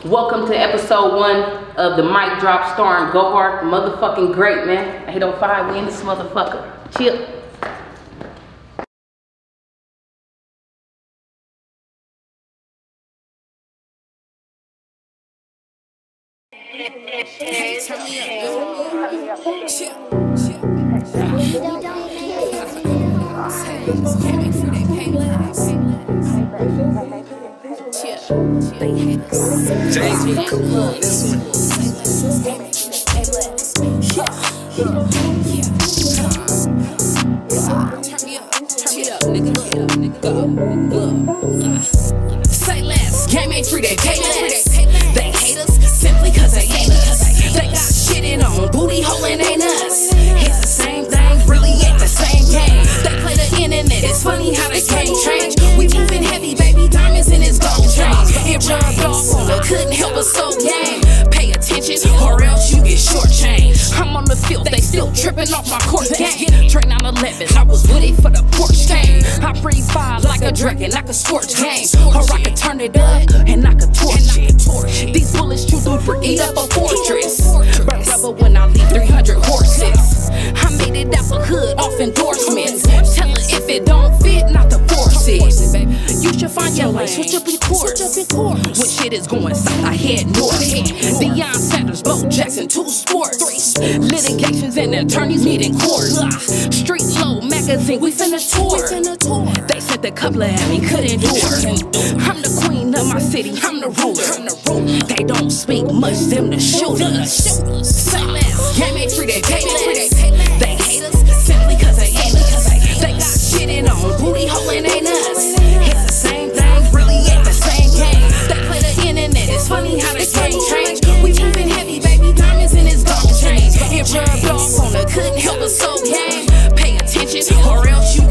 Welcome to episode 1 of the Mic Drop starring Gohart, motherfucking great, man. 805, we in this motherfucker. Chill. Hey, turn me up. Chill. Can't make sure they pay less. They hate us. James, come on, this one. Turn me up, nigga. Say less. Game ain't free, they pay less. They hate us simply cause they ain't us. They got shitting on booty hole and ain't us. It's the same thing, really ain't the same game. They play the internet, it's funny how the game change. We moving heavy, baby, diamonds in his gold chain. It rubbed off on her, couldn't help but so game. Pay attention or else you get shortchanged. I'm on the field, they still tripping off my court game. Train 911, I was with it for the Porsche game. I breathe fire like a dragon, I could scorch game. Or I could turn it up and I could torch it. These bullets chew through for eat up a fortress. Burn rubber when I leave 300 horses. I made it out the hood off endorsements. Tell her if it don't fit, not to force it. You should find your lane, switch up your course. When shit is going south, I head north. Deion Sanders, Bo Jackson, 2 sports. Litigations and attorneys meet in court. Street Low magazine, we finna tour. They sent a couple at me, couldn't do it. I'm the queen of my city, I'm the ruler. They don't speak much, them the shooters. Say less, game ain't free, they pay less. They hate us simply cause they ain't us. They got shitting on booty hole and ain't us. It's the same thing, really ain't the same game. They play the internet, it's funny how the game change. We moving heavy, baby, diamonds in his gold chain. It rubbed off on her, couldn't help but so game. Pay attention or else you